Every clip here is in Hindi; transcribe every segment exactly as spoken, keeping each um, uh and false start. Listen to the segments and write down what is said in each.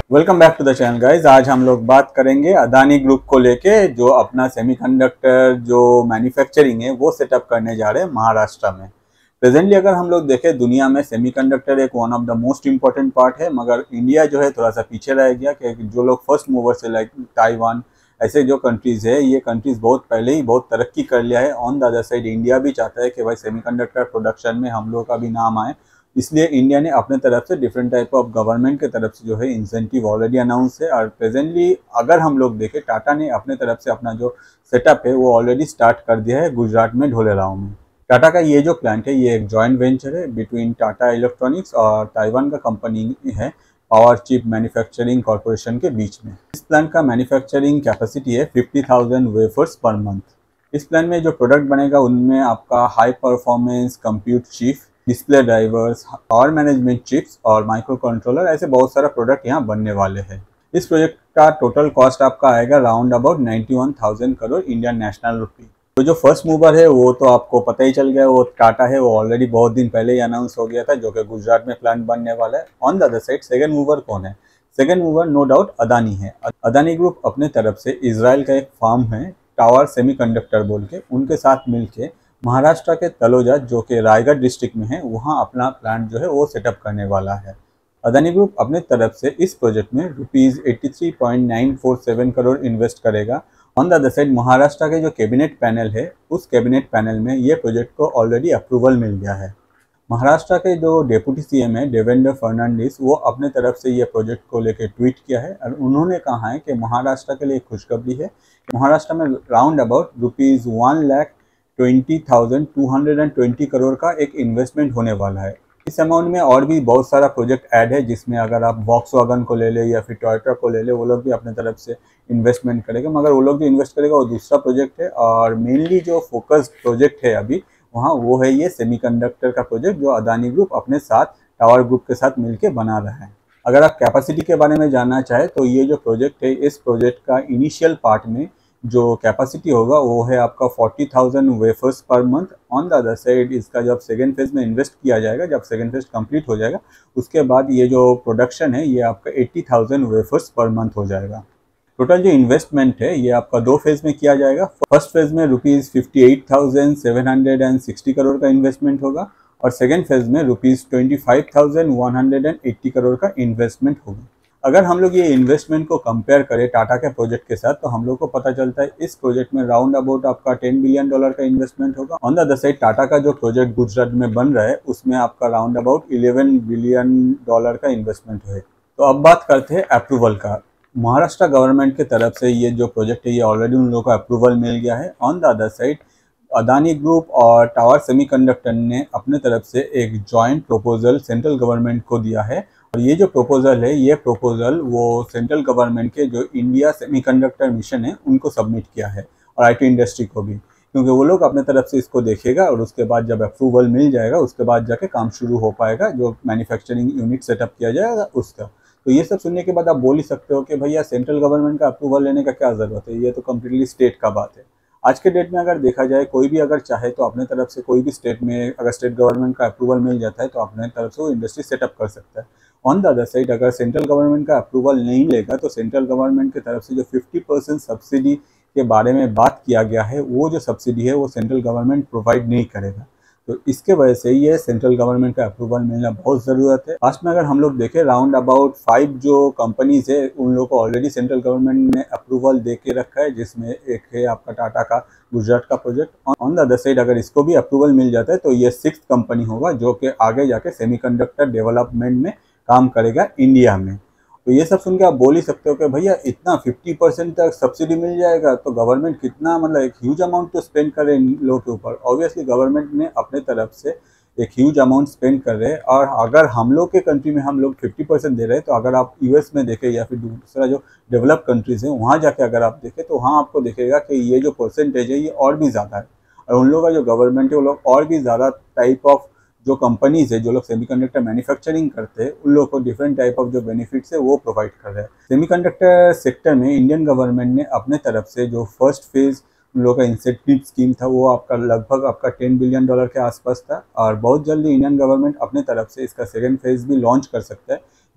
Welcome back to the channel guys. आज हम लोग बात करेंगे अदानी ग्रुप को लेके, जो अपना सेमीकंडक्टर जो मैन्युफैक्चरिंग है वो सेटअप करने जा रहे हैं महाराष्ट्र में। प्रेजेंटली अगर हम लोग देखें, दुनिया में सेमीकंडक्टर एक one of the most important part है, मगर इंडिया जो है थोड़ा सा पीछे रह गया कि जो लोग फर्स्ट मूवर से लाइक ताइवान ऐसे जो कंट्रीज़ है, ये कंट्रीज़ बहुत पहले ही बहुत तरक्की कर लिया है। On the other side India भी चाहता है कि भाई सेमीकंडक्टर प्रोडक्शन में हम लोग का भी नाम आए, इसलिए इंडिया ने अपने तरफ से डिफरेंट टाइप ऑफ गवर्नमेंट के तरफ से जो है इंसेंटिव ऑलरेडी अनाउंस है। और प्रेजेंटली अगर हम लोग देखें, टाटा ने अपने तरफ से अपना जो सेटअप है वो ऑलरेडी स्टार्ट कर दिया है गुजरात में ढोलेराव में। टाटा का ये जो प्लांट है ये एक जॉइंट वेंचर है बिटवीन टाटा इलेक्ट्रॉनिक्स और ताइवान का कंपनी है पावर चिप मैन्युफैक्चरिंग कॉरपोरेशन के बीच में। इस प्लांट का मैन्युफैक्चरिंग कैपेसिटी है fifty thousand wafers per month. इस प्लांट में जो प्रोडक्ट बनेगा उनमें आपका high performance compute chip, display drivers, power management chips और माइक्रो कंट्रोलर, ऐसे बहुत सारा प्रोडक्ट यहाँ बनने वाले हैं। इस प्रोजेक्ट का टोटल कॉस्ट आपका आएगा round about ninety one thousand crore Indian national rupee. तो जो फर्स्ट मूवर है वो तो आपको पता ही चल गया, वो टाटा है, वो ऑलरेडी बहुत दिन पहले ही अनाउंस हो गया था, जो कि गुजरात में प्लांट बनने वाला है। On the other side second mover कौन है? Second mover no doubt Adani है। अदानी ग्रुप अपने तरफ से इजराइल का एक फार्म है टावर सेमीकंडक्टर बोल के, उनके साथ मिलके महाराष्ट्र के तलोजा जो कि रायगढ़ डिस्ट्रिक्ट में है, वहाँ अपना प्लांट जो है वो सेटअप करने वाला है। अदानी ग्रुप अपने तरफ से इस प्रोजेक्ट में rupees eighty three point nine four seven crore invest करेगा। On the other side Maharashtra के जो कैबिनेट पैनल है, उस कैबिनेट पैनल में ये प्रोजेक्ट को ऑलरेडी अप्रूवल मिल गया है। महाराष्ट्र के जो डेप्यूटी सीएम है देवेंद्र फर्नांडिस, वो अपने तरफ से ये प्रोजेक्ट को लेकर ट्वीट किया है और उन्होंने कहा है कि महाराष्ट्र के लिए खुशखबरी है। महाराष्ट्र में round about rupees one lakh twenty thousand two hundred and twenty crore का एक इन्वेस्टमेंट होने वाला है। इस अमाउंट में और भी बहुत सारा प्रोजेक्ट ऐड है, जिसमें अगर आप वॉक्सवैगन को ले ले या फिर टोयोटा को ले ले, वो लोग भी अपने तरफ से इन्वेस्टमेंट करेंगे, मगर वो लोग जो इन्वेस्ट करेगा वो दूसरा प्रोजेक्ट है। और मेनली जो फोकस्ड प्रोजेक्ट है अभी वहाँ वो है ये सेमीकंडक्टर का प्रोजेक्ट, जो अदानी ग्रुप अपने साथ टावर ग्रुप के साथ मिलकर बना रहा है। अगर आप कैपेसिटी के बारे में जानना चाहें तो ये जो प्रोजेक्ट है, इस प्रोजेक्ट का इनिशियल पार्ट में जो कैपेसिटी होगा वो है आपका forty thousand wafers per month. On the other side इसका जब सेकेंड फेज में इन्वेस्ट किया जाएगा, जब सेकेंड फेज कंप्लीट हो जाएगा, उसके बाद ये जो प्रोडक्शन है ये आपका eighty thousand wafers per month हो जाएगा। टोटल जो इन्वेस्टमेंट है ये आपका दो फेज में किया जाएगा। फर्स्ट फेज में rupees fifty eight thousand seven hundred and sixty crore का इन्वेस्टमेंट होगा और सेकेंड फेज में rupees twenty five thousand one hundred and eighty crore का इन्वेस्टमेंट होगा। अगर हम लोग ये इन्वेस्टमेंट को कंपेयर करें टाटा के प्रोजेक्ट के साथ, तो हम लोग को पता चलता है इस प्रोजेक्ट में राउंड अबाउट आपका टेन बिलियन डॉलर का इन्वेस्टमेंट होगा। On the other side Tata का जो प्रोजेक्ट गुजरात में बन रहा है उसमें आपका round about eleven billion dollar का इन्वेस्टमेंट है। तो अब बात करते हैं अप्रूवल का। महाराष्ट्र गवर्नमेंट के तरफ से ये जो प्रोजेक्ट है ये ऑलरेडी उन लोगों को अप्रूवल मिल गया है। On the other side Adani group और टावर सेमीकंडक्टर ने अपने तरफ से एक जॉइंट प्रपोजल सेंट्रल गवर्नमेंट को दिया है और ये जो प्रपोजल है ये प्रपोजल वो सेंट्रल गवर्नमेंट के जो इंडिया सेमीकंडक्टर मिशन है उनको सबमिट किया है और आईटी इंडस्ट्री को भी, क्योंकि वो लोग अपने तरफ से इसको देखेगा और उसके बाद जब अप्रूवल मिल जाएगा उसके बाद जाके काम शुरू हो पाएगा, जो मैन्युफैक्चरिंग यूनिट सेटअप किया जाएगा उसका। तो ये सब सुनने के बाद आप बोल ही सकते हो कि भैया सेंट्रल गवर्नमेंट का अप्रूवल लेने का क्या ज़रूरत है, ये तो कम्प्लीटली स्टेट का बात है। आज के डेट में अगर देखा जाए, कोई भी अगर चाहे तो अपने तरफ से कोई भी स्टेट में अगर स्टेट गवर्नमेंट का अप्रूवल मिल जाता है तो अपने तरफ से वो इंडस्ट्री सेटअप कर सकता है। ऑन द अदर साइड अगर सेंट्रल गवर्नमेंट का अप्रूवल नहीं लेगा तो सेंट्रल गवर्नमेंट की तरफ से जो फिफ्टी परसेंट सब्सिडी के बारे में बात किया गया है, वो जो सब्सिडी है वो सेंट्रल गवर्नमेंट प्रोवाइड नहीं करेगा। तो इसके वजह से ये सेंट्रल गवर्नमेंट का अप्रूवल मिलना बहुत ज़रूरत है। लास्ट में अगर हम लोग देखें, राउंड अबाउट फाइव जो कंपनीज है उन लोगों को ऑलरेडी सेंट्रल गवर्नमेंट ने अप्रूवल दे के रखा है, जिसमें एक है आपका टाटा का गुजरात का project. On the other side अगर इसको भी अप्रूवल मिल जाता है तो ये सिक्स्थ कंपनी होगा जो कि आगे जाके सेमीकंडक्टर डेवलपमेंट में काम करेगा इंडिया में। तो ये सब सुन के आप बोल ही सकते हो कि भैया इतना फिफ्टी परसेंट तक सब्सिडी मिल जाएगा तो गवर्नमेंट कितना मतलब एक ह्यूज अमाउंट तो स्पेंड करे इन लोगों के ऊपर। ऑब्वियसली गवर्नमेंट ने अपने तरफ से एक ह्यूज अमाउंट स्पेंड कर रहे हैं और अगर हम लोग के कंट्री में हम लोग फिफ्टी परसेंट दे रहे हैं तो अगर आप यूएस में देखें या फिर दूसरा जो डेवलप कंट्रीज़ हैं वहाँ जाके अगर आप देखें तो वहाँ आपको देखेगा कि ये जो परसेंटेज है ये और भी ज़्यादा है और उन लोगों का जो गवर्नमेंट है वो लोग और भी ज़्यादा टाइप ऑफ जो कंपनीज है जो लोग सेमीकंडक्टर मैन्युफैक्चरिंग करते हैं उन लोगों को डिफरेंट टाइप ऑफ जो बेनिफिट्स है वो प्रोवाइड कर रहे हैं। सेमीकंडक्टर सेक्टर में इंडियन गवर्नमेंट ने अपने तरफ से जो फर्स्ट फेज उन लोगों का इंसेंटिव स्कीम था वो आपका लगभग आपका टेन बिलियन डॉलर के आसपास था और बहुत जल्दी इंडियन गवर्नमेंट अपने तरफ से इसका सेकेंड फेज भी लॉन्च कर सकता है,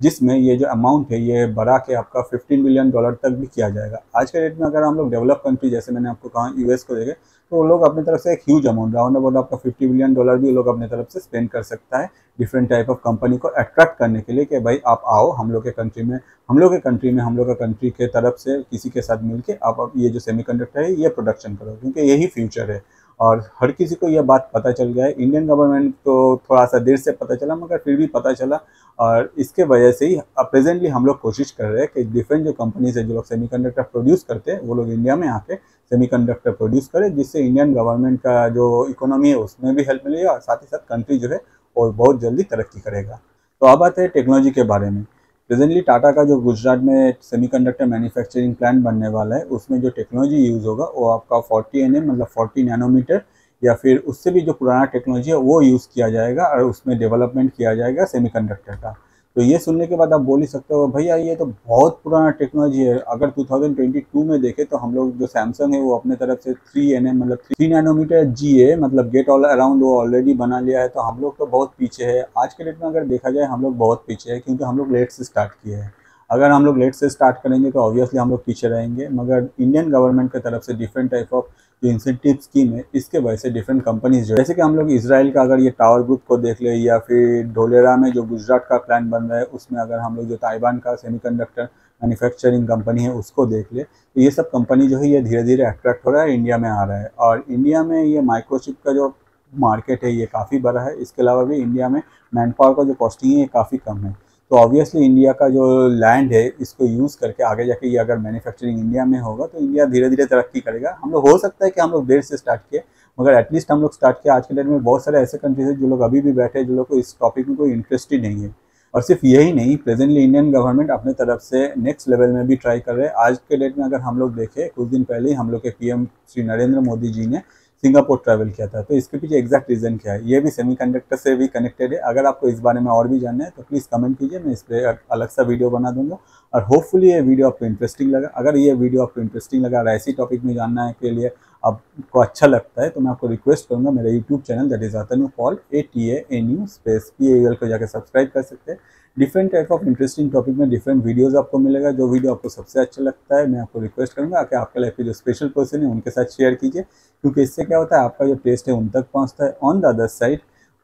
जिसमें ये जो अमाउंट है ये बढ़ा के आपका फिफ्टीन बिलियन डॉलर तक भी किया जाएगा। आज के डेट में अगर हम लोग डेवलप कंट्री जैसे मैंने आपको कहा यूएस को देखें तो वो लोग अपनी तरफ से एक ह्यूज अमाउंट राउंड अबाउट आपका फिफ्टी बिलियन डॉलर भी वो लोग अपनी तरफ से स्पेंड कर सकता है डिफरेंट टाइप ऑफ कंपनी को अट्रैक्ट करने के लिए कि भाई आप आओ हम लोग के कंट्री में हम लोग के कंट्री में हम लोग का कंट्री के तरफ से किसी के साथ मिलके आप ये जो सेमीकंडक्टर है ये प्रोडक्शन करो, क्योंकि यही फ्यूचर है। और हर किसी को यह बात पता चल गया है। इंडियन गवर्नमेंट को थोड़ा सा देर से पता चला मगर फिर भी पता चला, और इसके वजह से ही प्रेजेंटली हम लोग कोशिश कर रहे हैं कि डिफरेंट जो कंपनीज है जो लोग सेमीकंडक्टर प्रोड्यूस करते हैं वो लोग इंडिया में आके सेमीकंडक्टर प्रोड्यूस करें, जिससे इंडियन गवर्नमेंट का जो इकोनॉमी है उसमें भी हेल्प मिलेगी और साथ ही साथ कंट्री जो है और बहुत जल्दी तरक्की करेगा। तो अब आते हैं टेक्नोलॉजी के बारे में। प्रेजेंटली टाटा का जो गुजरात में सेमीकंडक्टर मैन्युफैक्चरिंग प्लांट बनने वाला है उसमें जो टेक्नोलॉजी यूज़ होगा वो आपका फोर्टी एन एम मतलब फोर्टी नैनोमीटर या फिर उससे भी जो पुराना टेक्नोलॉजी है वो यूज़ किया जाएगा और उसमें डेवलपमेंट किया जाएगा सेमीकंडक्टर का। तो ये सुनने के बाद आप बोल ही सकते हो भैया ये तो बहुत पुराना टेक्नोलॉजी है। अगर टू थाउजेंड ट्वेंटी टू में देखें तो हम लोग जो सैमसंग है वो अपने तरफ से थ्री एन एम मतलब थ्री नैनोमीटर जी ए मतलब गेट ऑल अराउंड वो ऑलरेडी बना लिया है। तो हम लोग तो बहुत पीछे है। आज के डेट में अगर देखा जाए हम लोग बहुत पीछे है, क्योंकि हम लोग लेट से स्टार्ट किए हैं। अगर हम लोग लेट से स्टार्ट करेंगे तो ऑब्वियसली हम लोग पीछे रहेंगे, मगर इंडियन गवर्नमेंट की तरफ से डिफरेंट टाइप ऑफ जो इंसेंटिव स्कीम है इसके वजह से डिफरेंट कंपनीज जो जैसे कि हम लोग इसराइल का अगर ये टावर ग्रुप को देख ले या फिर ढोलेरा में जो गुजरात का प्लान बन रहा है उसमें अगर हम लोग जो ताइवान का सेमीकंडक्टर मैन्युफैक्चरिंग कंपनी है उसको देख ले तो ये सब कंपनी जो है ये धीरे धीरे अट्रैक्ट हो रहा है, इंडिया में आ रहा है। और इंडिया में ये माइक्रोचिप का जो मार्केट है ये काफ़ी बड़ा है। इसके अलावा भी इंडिया में मैन पावर का जो कॉस्टिंग है ये काफ़ी कम है। तो ऑब्वियसली इंडिया का जो लैंड है इसको यूज़ करके आगे जाके ये अगर मैन्युफैक्चरिंग इंडिया में होगा तो इंडिया धीरे धीरे तरक्की करेगा। हम लोग हो सकता है कि हम लोग देर से स्टार्ट किए मगर एटलीस्ट हम लोग स्टार्ट किए। आज के डेट में बहुत सारे ऐसे कंट्रीज हैं जो लोग अभी भी बैठे हैं जो लोग को इस टॉपिक में कोई इंटरेस्ट ही नहीं है। और सिर्फ यही नहीं, प्रेजेंटली इंडियन गवर्नमेंट अपने तरफ से नेक्स्ट लेवल में भी ट्राई कर रहे हैं। आज के डेट में अगर हम लोग देखें कुछ दिन पहले ही हम लोग के पीएम श्री नरेंद्र मोदी जी ने सिंगापुर ट्रैवल किया था। तो इसके पीछे एग्जैक्ट रीज़न क्या है, ये भी सेमीकंडक्टर से भी कनेक्टेड है। अगर आपको इस बारे में और भी जानना है तो प्लीज़ कमेंट कीजिए, मैं इस पर अलग सा वीडियो बना दूंगा। और होपफुली ये वीडियो आपको इंटरेस्टिंग लगा। अगर ये वीडियो आपको इंटरेस्टिंग लगा और ऐसी टॉपिक में जानना है के लिए आपको अच्छा लगता है तो मैं आपको रिक्वेस्ट करूँगा मेरा YouTube channel that is Atanu Paul A T A N U space P A L को जाकर सब्सक्राइब कर सकते हैं। Different type of interesting topic में डिफरेंट वीडियोस आपको मिलेगा। जो वीडियो आपको सबसे अच्छा लगता है मैं आपको रिक्वेस्ट करूंगा कि आपके लाइफ के जो स्पेशल पर्सन है उनके साथ शेयर कीजिए, क्योंकि इससे क्या होता है आपका जो टेस्ट है उन तक पहुंचता है। ऑन द अदर साइड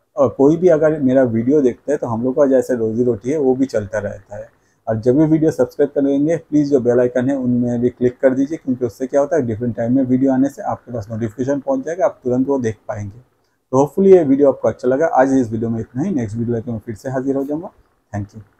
कोई भी अगर मेरा वीडियो देखता है तो हम लोग का जैसे रोजी रोटी है वो भी चलता रहता है। और जब भी वीडियो सब्सक्राइब करेंगे प्लीज़ जो बेल आइकन है उनमें भी क्लिक कर दीजिए, क्योंकि उससे क्या होता है डिफरेंट टाइम में वीडियो आने से आपके पास नोटिफिकेशन पहुँच जाएगा, आप तुरंत वो देख पाएंगे। तो होपफुली ये वीडियो आपको अच्छा लगा। आज इस वीडियो में इतना ही। नेक्स्ट वीडियो लेकर मैं फिर से हाजिर हो जाऊँगा। Thank you.